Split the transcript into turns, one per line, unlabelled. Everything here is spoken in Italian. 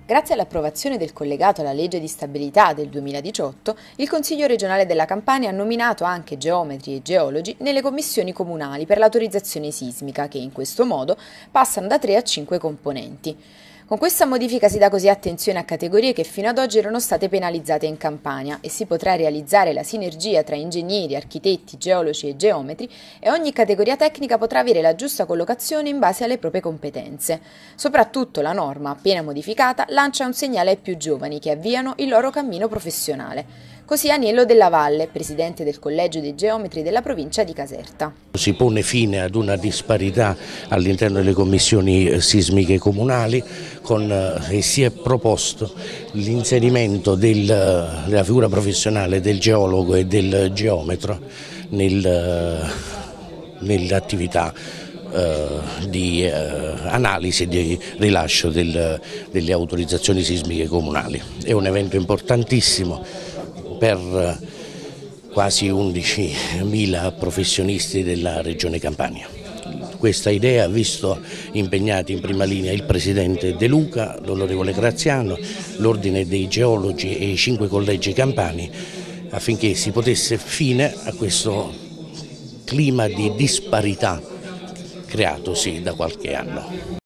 Grazie all'approvazione del collegato alla legge di stabilità del 2018, il Consiglio regionale della Campania ha nominato anche geometri e geologi nelle commissioni comunali per l'autorizzazione sismica, che in questo modo passano da 3 a 5 componenti. Con questa modifica si dà così attenzione a categorie che fino ad oggi erano state penalizzate in Campania e si potrà realizzare la sinergia tra ingegneri, architetti, geologi e geometri e ogni categoria tecnica potrà avere la giusta collocazione in base alle proprie competenze. Soprattutto la norma, appena modificata, lancia un segnale ai più giovani che avviano il loro cammino professionale. Così Aniello Della Valle, presidente del Collegio dei Geometri della provincia di Caserta.
Si pone fine ad una disparità all'interno delle commissioni sismiche comunali e si è proposto l'inserimento della figura professionale del geologo e del geometro nell'attività di analisi e di rilascio delle autorizzazioni sismiche comunali. È un evento importantissimo per quasi 11.000 professionisti della Regione Campania. Questa idea ha visto impegnati in prima linea il Presidente De Luca, l'Onorevole Graziano, l'Ordine dei Geologi e i 5 collegi campani affinché si potesse fine a questo clima di disparità creatosi da qualche anno.